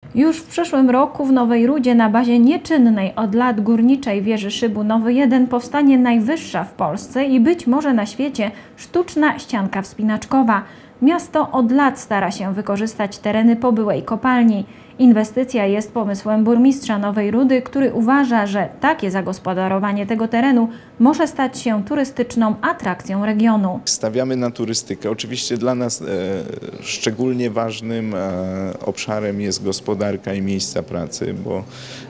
Już w przyszłym roku w Nowej Rudzie na bazie nieczynnej od lat górniczej wieży szybu Nowy 1 powstanie najwyższa w Polsce i być może na świecie sztuczna ścianka wspinaczkowa. Miasto od lat stara się wykorzystać tereny po byłej kopalni. Inwestycja jest pomysłem burmistrza Nowej Rudy, który uważa, że takie zagospodarowanie tego terenu może stać się turystyczną atrakcją regionu. Stawiamy na turystykę. Oczywiście dla nas szczególnie ważnym obszarem jest gospodarka i miejsca pracy, bo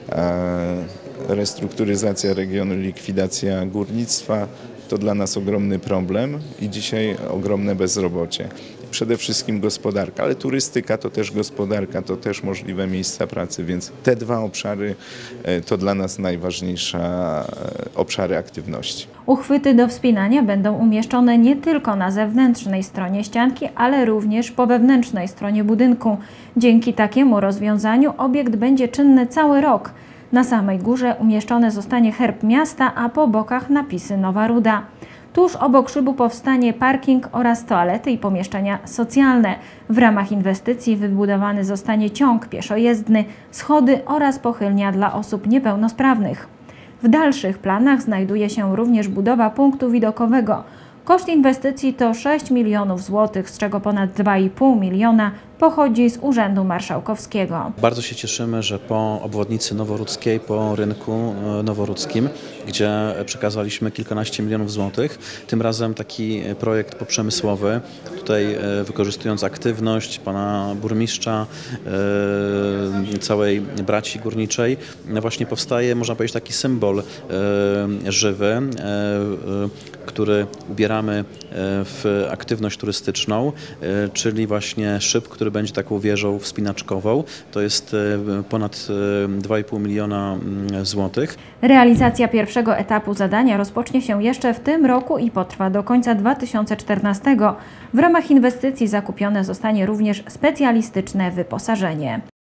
restrukturyzacja regionu, likwidacja górnictwa to dla nas ogromny problem i dzisiaj ogromne bezrobocie. Przede wszystkim gospodarka, ale turystyka to też gospodarka, to też możliwe miejsca pracy, więc te dwa obszary to dla nas najważniejsze obszary aktywności. Uchwyty do wspinania będą umieszczone nie tylko na zewnętrznej stronie ścianki, ale również po wewnętrznej stronie budynku. Dzięki takiemu rozwiązaniu obiekt będzie czynny cały rok. Na samej górze umieszczony zostanie herb miasta, a po bokach napisy Nowa Ruda. Tuż obok szybu powstanie parking oraz toalety i pomieszczenia socjalne. W ramach inwestycji wybudowany zostanie ciąg pieszojezdny, schody oraz pochylnia dla osób niepełnosprawnych. W dalszych planach znajduje się również budowa punktu widokowego. Koszt inwestycji to 6 milionów złotych, z czego ponad 2,5 miliona pochodzi z Urzędu Marszałkowskiego. Bardzo się cieszymy, że po obwodnicy noworudzkiej, po rynku noworudzkim, gdzie przekazaliśmy kilkanaście milionów złotych, tym razem taki projekt poprzemysłowy, tutaj wykorzystując aktywność pana burmistrza, całej braci górniczej, właśnie powstaje, można powiedzieć, taki symbol żywy, który ubieramy w aktywność turystyczną, czyli właśnie szyb, który będzie taką wieżą wspinaczkową. To jest ponad 2,5 miliona złotych. Realizacja pierwszego etapu zadania rozpocznie się jeszcze w tym roku i potrwa do końca 2014. W ramach inwestycji zakupione zostanie również specjalistyczne wyposażenie.